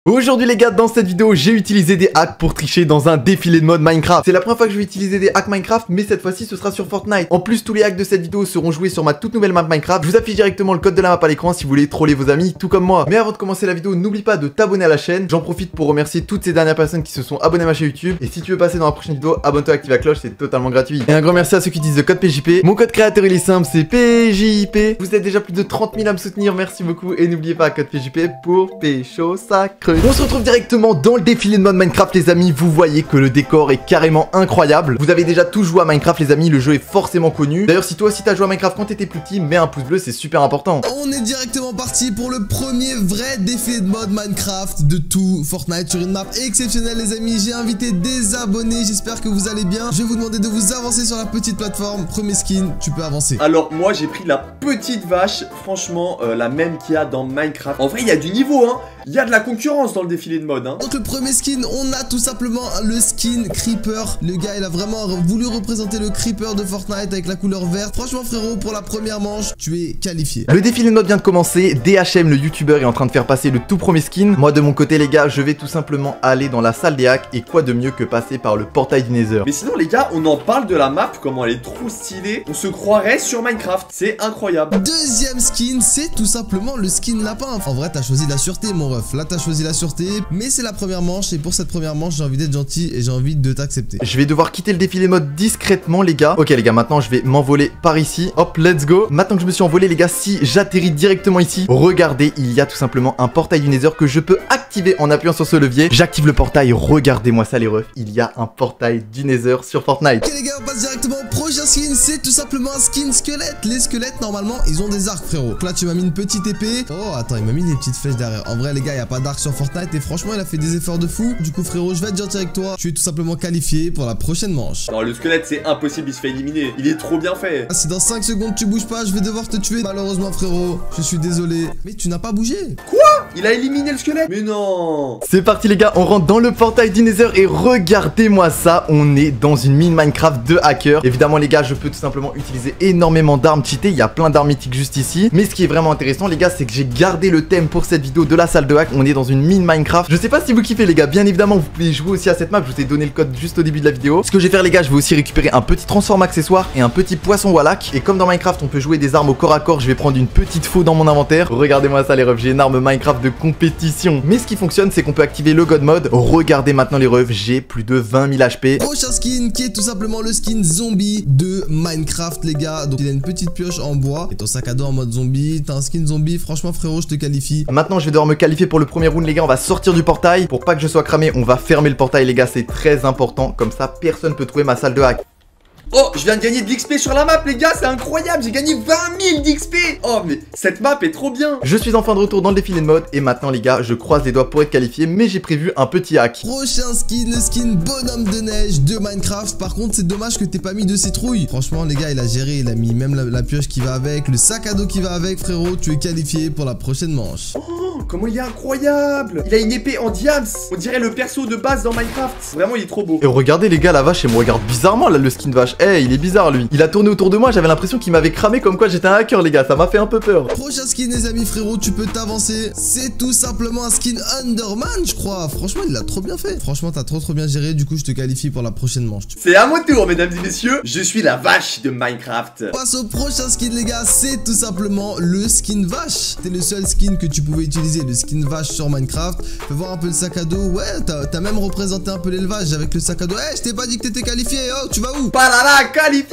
Aujourd'hui les gars, dans cette vidéo, j'ai utilisé des hacks pour tricher dans un défilé de mode Minecraft. C'est la première fois que je vais utiliser des hacks Minecraft, mais cette fois-ci ce sera sur Fortnite. En plus, tous les hacks de cette vidéo seront joués sur ma toute nouvelle map Minecraft. Je vous affiche directement le code de la map à l'écran si vous voulez troller vos amis, tout comme moi. Mais avant de commencer la vidéo, n'oublie pas de t'abonner à la chaîne. J'en profite pour remercier toutes ces dernières personnes qui se sont abonnées à ma chaîne YouTube. Et si tu veux passer dans la prochaine vidéo, abonne-toi, active la cloche, c'est totalement gratuit. Et un grand merci à ceux qui utilisent le code PJP. Mon code créateur il est simple, c'est PJP. Vous êtes déjà plus de 30 000 à me soutenir, merci beaucoup. Et n'oubliez pas, code PJP pour Pécho Sacré. On se retrouve directement dans le défilé de mode Minecraft les amis. Vous voyez que le décor est carrément incroyable. Vous avez déjà tous joué à Minecraft les amis, le jeu est forcément connu. D'ailleurs si toi aussi t'as joué à Minecraft quand t'étais plus petit, mets un pouce bleu, c'est super important. On est directement parti pour le premier vrai défilé de mode Minecraft de tout Fortnite sur une map exceptionnelle les amis. J'ai invité des abonnés, j'espère que vous allez bien. Je vais vous demander de vous avancer sur la petite plateforme. Premier skin, tu peux avancer. Alors moi j'ai pris la petite vache, franchement la même qu'il y a dans Minecraft. En vrai il y a du niveau hein. Il y a de la concurrence dans le défilé de mode hein. Donc le premier skin, on a tout simplement le skin Creeper. Le gars il a vraiment voulu représenter le Creeper de Fortnite avec la couleur verte. Franchement frérot, pour la première manche, tu es qualifié. Le défilé de mode vient de commencer. DHM le youtubeur est en train de faire passer le tout premier skin. Moi de mon côté les gars, je vais tout simplement aller dans la salle des hacks. Et quoi de mieux que passer par le portail du Nether. Mais sinon les gars, on en parle de la map, comment elle est trop stylée. On se croirait sur Minecraft, c'est incroyable. Deuxième skin, c'est tout simplement le skin lapin. En vrai t'as choisi la sûreté mon ref. Là t'as choisi la sûreté, mais c'est la première manche. Et pour cette première manche j'ai envie d'être gentil et j'ai envie de t'accepter. Je vais devoir quitter le défilé de mode discrètement les gars. Ok les gars, maintenant je vais m'envoler par ici. Hop, let's go. Maintenant que je me suis envolé les gars, si j'atterris directement ici, regardez, il y a tout simplement un portail du Nether que je peux activer en appuyant sur ce levier. J'active le portail, regardez-moi ça les refs. Il y a un portail du Nether sur Fortnite. Ok les gars, on passe directement au prochain skin. C'est tout simplement un skin squelette. Les squelettes normalement ils ont des arcs frérot. Donc là tu m'as mis une petite épée. Oh attends, il m'a mis des petites flèches derrière. En vrai les gars, il n'y a pas d'arc sur Fortnite et franchement il a fait des efforts de fou. Du coup frérot, je vais être gentil avec toi. Tu es tout simplement qualifié pour la prochaine manche. Non le squelette c'est impossible, il se fait éliminer. Il est trop bien fait. Si dans 5 secondes tu bouges pas, je vais devoir te tuer. Malheureusement frérot, je suis désolé. Mais tu n'as pas bougé. Quoi? Il a éliminé le squelette? Mais non. C'est parti les gars, on rentre dans le portail du Nether et regardez-moi ça, on est dans une mine Minecraft de hacker. Évidemment les gars, je peux tout simplement utiliser énormément d'armes cheatées, il y a plein d'armes mythiques juste ici. Mais ce qui est vraiment intéressant les gars, c'est que j'ai gardé le thème pour cette vidéo de la salle de hack. On est dans une mine Minecraft. Je sais pas si vous kiffez les gars, bien évidemment vous pouvez jouer aussi à cette map, je vous ai donné le code juste au début de la vidéo. Ce que je vais faire les gars, je vais aussi récupérer un petit transform accessoire et un petit poisson wallach. Et comme dans Minecraft on peut jouer des armes au corps à corps, je vais prendre une petite faux dans mon inventaire. Regardez-moi ça les refs, j'ai une arme Minecraft de compétition. Mais ce qui fonctionne c'est qu'on peut activer le God Mode. Regardez maintenant les refs, j'ai plus de 20 000 HP. Prochain skin qui est tout simplement le skin zombie de Minecraft les gars. Donc il a une petite pioche en bois et ton sac à dos en mode zombie. T'as un skin zombie, franchement frérot je te qualifie. Maintenant je vais devoir me qualifier pour le premier round les gars. On va sortir du portail. Pour pas que je sois cramé, on va fermer le portail les gars, c'est très important. Comme ça personne peut trouver ma salle de hack. Oh, je viens de gagner de l'XP sur la map les gars, c'est incroyable, j'ai gagné 20 000 d'XP. Oh mais cette map est trop bien. Je suis enfin de retour dans le défilé de mode et maintenant les gars, je croise les doigts pour être qualifié, mais j'ai prévu un petit hack. Prochain skin, le skin bonhomme de neige de Minecraft. Par contre c'est dommage que t'aies pas mis de citrouille. Franchement les gars, il a géré, il a mis même la pioche qui va avec, le sac à dos qui va avec frérot. Tu es qualifié pour la prochaine manche. Oh, comment il est incroyable. Il a une épée en diams. On dirait le perso de base dans Minecraft. Vraiment il est trop beau. Et regardez les gars, la vache elle me regarde bizarrement là, le skin vache. Eh, il est bizarre lui. Il a tourné autour de moi, j'avais l'impression qu'il m'avait cramé comme quoi j'étais un hacker les gars, ça m'a fait un peu peur. Prochain skin les amis frérot, tu peux t'avancer. C'est tout simplement un skin Underman je crois. Franchement il l'a trop bien fait. Franchement t'as trop bien géré, du coup je te qualifie pour la prochaine manche. C'est à mon tour mesdames et messieurs, je suis la vache de Minecraft. Passe au prochain skin les gars, c'est tout simplement le skin vache. C'était le seul skin que tu pouvais utiliser, le skin vache sur Minecraft. Fais voir un peu le sac à dos, ouais t'as même représenté un peu l'élevage avec le sac à dos. Eh je t'ai pas dit que t'étais qualifié, oh tu vas où? Pas là qualifié,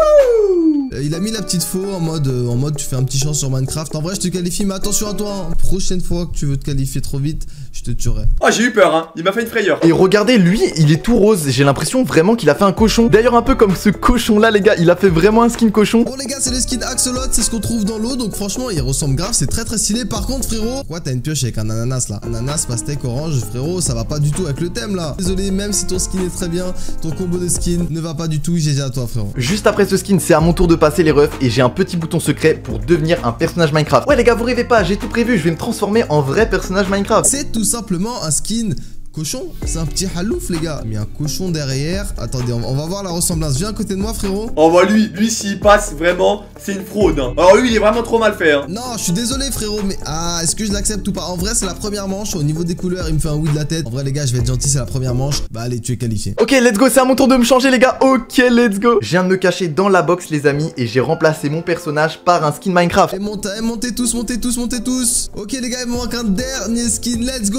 wouh. Il a mis la petite faux en mode tu fais un petit chant sur Minecraft. En vrai je te qualifie mais attention à toi hein. Prochaine fois que tu veux te qualifier trop vite, je te tuerai. Oh j'ai eu peur hein, il m'a fait une frayeur. Et regardez lui, il est tout rose, j'ai l'impression vraiment qu'il a fait un cochon. D'ailleurs un peu comme ce cochon là les gars, il a fait vraiment un skin cochon. Bon les gars c'est le skin Axolot, c'est ce qu'on trouve dans l'eau. Donc franchement il ressemble grave, c'est très stylé. Par contre frérot, quoi t'as une pioche avec un ananas là? Ananas, pastèque, orange, frérot ça va pas du tout avec le thème là. Désolé, même si ton skin est très bien, ton combo de skin ne va pas du tout. GG à toi frérot. Juste après ce skin c'est à mon tour de passer les refs et j'ai un petit bouton secret pour devenir un personnage Minecraft. Ouais les gars vous rêvez pas, j'ai tout prévu, je vais me transformer en vrai personnage Minecraft. C'est tout simplement un skin cochon. C'est un petit halouf, les gars. Mais un cochon derrière. Attendez, on va voir la ressemblance. Viens à côté de moi, frérot. Oh bah lui s'il passe, vraiment, c'est une fraude. Hein. Alors lui, il est vraiment trop mal fait. Hein. Non, je suis désolé, frérot, mais... Ah, est-ce que je l'accepte ou pas? En vrai, c'est la première manche. Au niveau des couleurs, il me fait un oui de la tête. En vrai, les gars, je vais être gentil, c'est la première manche. Bah allez, tu es qualifié. Ok, let's go, c'est à mon tour de me changer, les gars. Ok, let's go. Je viens de me cacher dans la box, les amis, et j'ai remplacé mon personnage par un skin Minecraft. Et montez tous. Ok, les gars, il me manque un dernier skin. Let's go.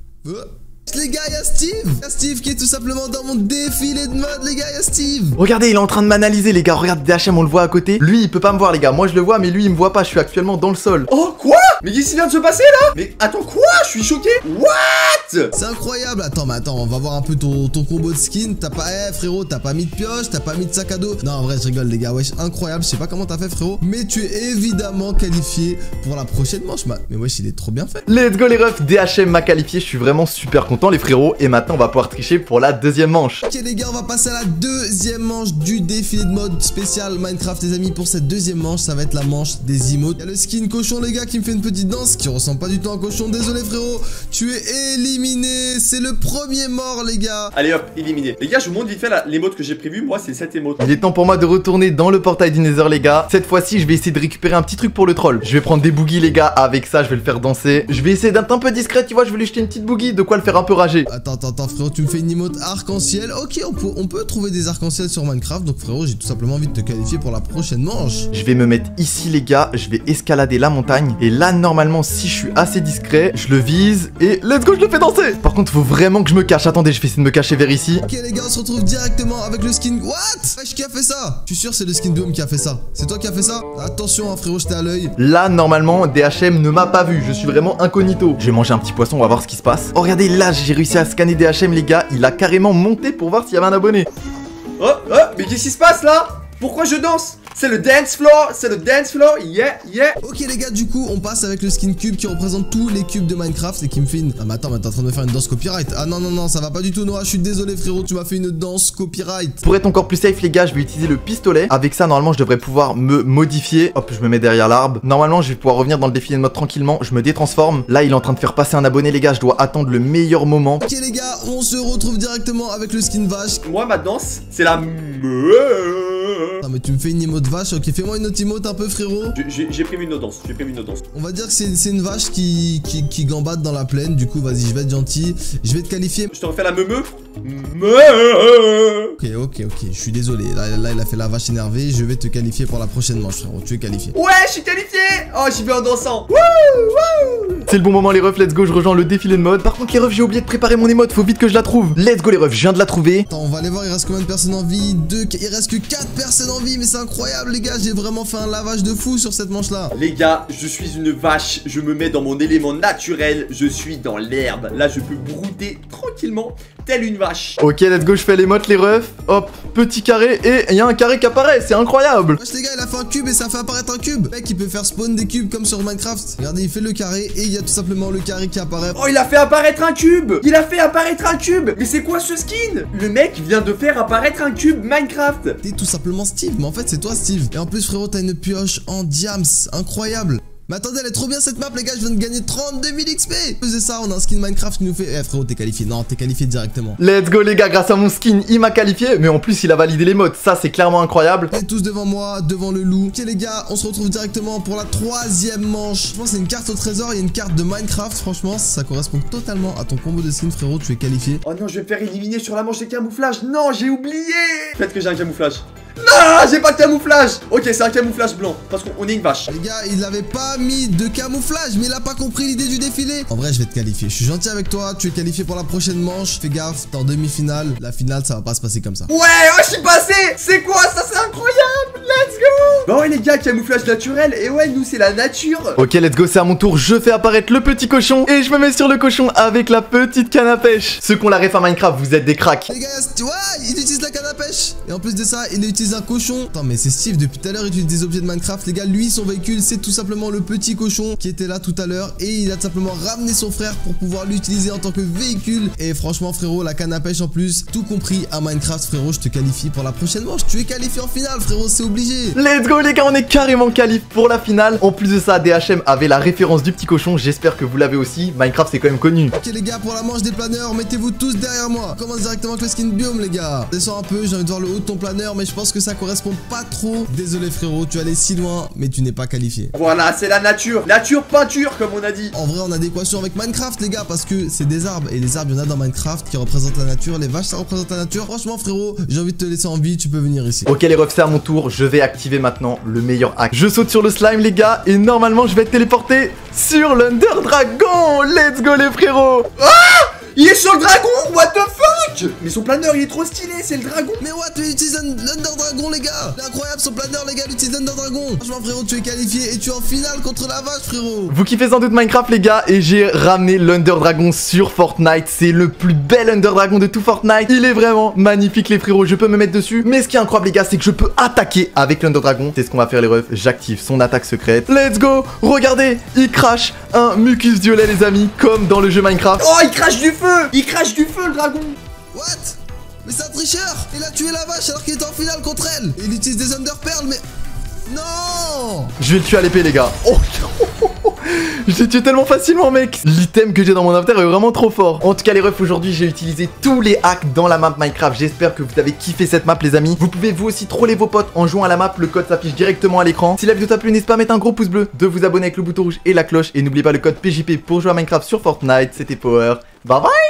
Les gars, y'a Steve qui est tout simplement dans mon défilé de mode, les gars, y'a Steve. Regardez, il est en train de m'analyser, les gars. Regarde, DHM, on le voit à côté. Lui, il peut pas me voir, les gars. Moi, je le vois, mais lui, il me voit pas. Je suis actuellement dans le sol. Oh, quoi? Mais qu'est-ce qui vient de se passer là? Mais attends, quoi? Je suis choqué. What? C'est incroyable. Attends, on va voir un peu ton combo de skin. T'as pas, frérot, t'as pas mis de pioche, t'as pas mis de sac à dos. Non, en vrai, je rigole, les gars. Wesh, incroyable. Je sais pas comment t'as fait, frérot. Mais tu es évidemment qualifié pour la prochaine manche, Mais wesh, il est trop bien fait. Let's go, les refs. DHM m'a qualifié. Je suis vraiment super content, les frérots. Et maintenant, on va pouvoir tricher pour la deuxième manche. Ok, les gars, on va passer à la deuxième manche du défilé de mode spécial Minecraft, les amis. Pour cette deuxième manche, ça va être la manche des emotes. Il y a le skin cochon, les gars, qui me fait une petite danse qui ressemble pas du tout à un cochon. Désolé, frérot. Tu es éliminé. C'est le premier mort, les gars. Allez hop, éliminé. Les gars, je vous montre vite fait l'émote que j'ai prévue. Moi, c'est cette émote. Il est temps pour moi de retourner dans le portail du Nether, les gars. Cette fois-ci, je vais essayer de récupérer un petit truc pour le troll. Je vais prendre des boogies, les gars. Avec ça, je vais le faire danser. Je vais essayer d'être un peu discret, tu vois. Je vais lui jeter une petite boogie. De quoi le faire un peu rager. Attends, frérot, tu me fais une emote arc-en-ciel. Ok, on peut trouver des arcs-en-ciel sur Minecraft. Donc, frérot, j'ai tout simplement envie de te qualifier pour la prochaine manche. Je vais me mettre ici, les gars. Je vais escalader la montagne. Et là, normalement, si je suis assez discret, je le vise. Et let's go, je le fais danser. Par contre, faut vraiment que je me cache. Attendez, je vais essayer de me cacher vers ici. Ok, les gars, on se retrouve directement avec le skin. What? Wesh, qui a fait ça? Je suis sûr, c'est le skin Doom qui a fait ça. C'est toi qui a fait ça? Attention, hein, frérot, j'étais à l'œil. Là, normalement, DHM ne m'a pas vu. Je suis vraiment incognito. Je vais manger un petit poisson, on va voir ce qui se passe. Oh, regardez, là, j'ai réussi à scanner DHM, les gars. Il a carrément monté pour voir s'il y avait un abonné. Oh, mais qu'est-ce qui se passe là? Pourquoi je danse? C'est le dance floor, yeah. Ok les gars, du coup, on passe avec le skin cube qui représente tous les cubes de Minecraft et qui me fait une... Ah mais attends, mais t'es en train de me faire une danse copyright. Ah non, ça va pas du tout, Noah, je suis désolé frérot, tu m'as fait une danse copyright. Pour être encore plus safe, les gars, je vais utiliser le pistolet. Avec ça, normalement, je devrais pouvoir me modifier. Hop, je me mets derrière l'arbre. Normalement, je vais pouvoir revenir dans le défilé de mode tranquillement. Je me détransforme. Là, il est en train de faire passer un abonné, les gars. Je dois attendre le meilleur moment. Ok les gars, on se retrouve directement avec le skin vache. Moi, ma danse, c'est la... Non mais tu me fais une emote vache, ok, fais-moi une autre emote un peu frérot. J'ai prévu une autre danse, On va dire que c'est une vache qui gambade dans la plaine, du coup vas-y, je vais être gentil, je vais te qualifier. Je te refais la meumeu. Ok, je suis désolé, là il a fait la vache énervée, je vais te qualifier pour la prochaine manche frérot, tu es qualifié. Ouais, je suis qualifié. Oh, j'y vais en dansant. C'est le bon moment les refs, let's go, je rejoins le défilé de mode. Par contre les refs, j'ai oublié de préparer mon emote, faut vite que je la trouve. Let's go les refs, je viens de la trouver. Attends, on va aller voir, il reste combien de personnes en vie? Il reste que 4 personnes en vie, mais c'est incroyable les gars, j'ai vraiment fait un lavage de fou sur cette manche là. Les gars, je suis une vache, je me mets dans mon élément naturel, je suis dans l'herbe. Là je peux brouter tranquillement, telle une vache. Ok, let's go, je fais l'émote les refs. Hop, petit carré, et il y a un carré qui apparaît, c'est incroyable. Wesh les gars, il a fait un cube et ça fait apparaître un cube. Le mec, il peut faire spawn des cubes comme sur Minecraft. Regardez, il fait le carré et il y a tout simplement le carré qui apparaît. Oh, il a fait apparaître un cube. Mais c'est quoi ce skin? Le mec vient de faire apparaître un cube Minecraft. T'es tout simplement Steve, mais en fait c'est toi Steve. Et en plus frérot, t'as une pioche en diams, incroyable. Mais attendez, elle est trop bien cette map les gars, je viens de gagner 32 000 XP. C'est ça, on a un skin Minecraft qui nous fait... Eh frérot, t'es qualifié, non, t'es qualifié directement. Let's go les gars, grâce à mon skin, il m'a qualifié. Mais en plus, il a validé les modes, ça c'est clairement incroyable. Et tous devant moi, devant le loup. Ok les gars, on se retrouve directement pour la troisième manche. Je pense que c'est une carte au trésor, il y a une carte de Minecraft. Franchement, ça correspond totalement à ton combo de skin frérot, tu es qualifié. Oh non, je vais me faire éliminer sur la manche des camouflages. Non, j'ai oublié. Peut-être que j'ai un camouflage. Non, j'ai pas de camouflage. Ok, c'est un camouflage blanc, parce qu'on est une vache. Les gars, il avait pas mis de camouflage, mais il a pas compris l'idée du défilé. En vrai, je vais te qualifier, je suis gentil avec toi. Tu es qualifié pour la prochaine manche. Fais gaffe, t'es en demi-finale. La finale, ça va pas se passer comme ça. Ouais, oh, je suis passé. C'est quoi ça? C'est incroyable. Let's go. Bah ouais les gars, camouflage naturel. Et ouais, nous c'est la nature. Ok, let's go, c'est à mon tour. Je fais apparaître le petit cochon et je me mets sur le cochon avec la petite canne à pêche. Ceux qui ont la ref à Minecraft, vous êtes des cracks. Les gars, ouais, il utilise la canne à pêche. Et en plus de ça, il utilise utilise un cochon. Attends, mais c'est Steve, depuis tout à l'heure, il utilise des objets de Minecraft. Les gars, lui, son véhicule, c'est tout simplement le petit cochon qui était là tout à l'heure. Et il a tout simplement ramené son frère pour pouvoir l'utiliser en tant que véhicule. Et franchement, frérot, la canne à pêche en plus, tout compris à Minecraft, frérot, je te qualifie pour la prochaine manche. Tu es qualifié en finale, frérot, c'est obligé. Let's go les gars, on est carrément qualif pour la finale. En plus de ça, DHM avait la référence du petit cochon. J'espère que vous l'avez aussi. Minecraft, c'est quand même connu. Ok les gars, pour la manche des planeurs, mettez-vous tous derrière moi. On commence directement avec le skin biome les gars. Descends un peu, j'ai envie de voir le haut de ton planeur, mais je pense que ça correspond pas trop. Désolé frérot, tu es allé si loin, mais tu n'es pas qualifié. Voilà, c'est la nature. Nature peinture, comme on a dit. En vrai, en adéquation avec Minecraft les gars, parce que c'est des arbres. Et les arbres, il y en a dans Minecraft qui représentent la nature. Les vaches, ça représente la nature. Franchement frérot, j'ai envie de te laisser en vie, tu peux venir ici. Ok les refs, c'est à mon tour. Je vais activer maintenant le meilleur hack. Je saute sur le slime les gars, et normalement je vais être téléporté sur l'Under Dragon. Let's go les frérots. Il est sur le dragon. What the fuck? Mais son planeur, il est trop stylé. C'est le dragon. Mais what, tu utilises l'Under Dragon les gars. C'est incroyable son planeur les gars, il utilise l'Under Dragon. Franchement frérot, tu es qualifié et tu es en finale contre la vache frérot. Vous kiffez sans doute Minecraft les gars, et j'ai ramené l'Under Dragon sur Fortnite. C'est le plus bel Under Dragon de tout Fortnite. Il est vraiment magnifique les frérots, je peux me mettre dessus. Mais ce qui est incroyable les gars, c'est que je peux attaquer avec l'Under Dragon. C'est ce qu'on va faire les refs, j'active son attaque secrète. Let's go. Regardez, il crache un mucus violet les amis, comme dans le jeu Minecraft. Oh, il crache du feu. Il crache du feu le dragon. What? Mais c'est un tricheur. Il a tué la vache alors qu'il était en finale contre elle. Et il utilise des Under Pearls mais... Non. Je vais le tuer à l'épée les gars. Oh, je l'ai tué tellement facilement mec. L'item que j'ai dans mon inventaire est vraiment trop fort. En tout cas les refs, aujourd'hui j'ai utilisé tous les hacks dans la map Minecraft. J'espère que vous avez kiffé cette map les amis. Vous pouvez vous aussi troller vos potes en jouant à la map. Le code s'affiche directement à l'écran. Si la vidéo t'a plu, n'hésite pas à mettre un gros pouce bleu, de vous abonner avec le bouton rouge et la cloche. Et n'oubliez pas le code PJP pour jouer à Minecraft sur Fortnite. C'était Power. Bye bye.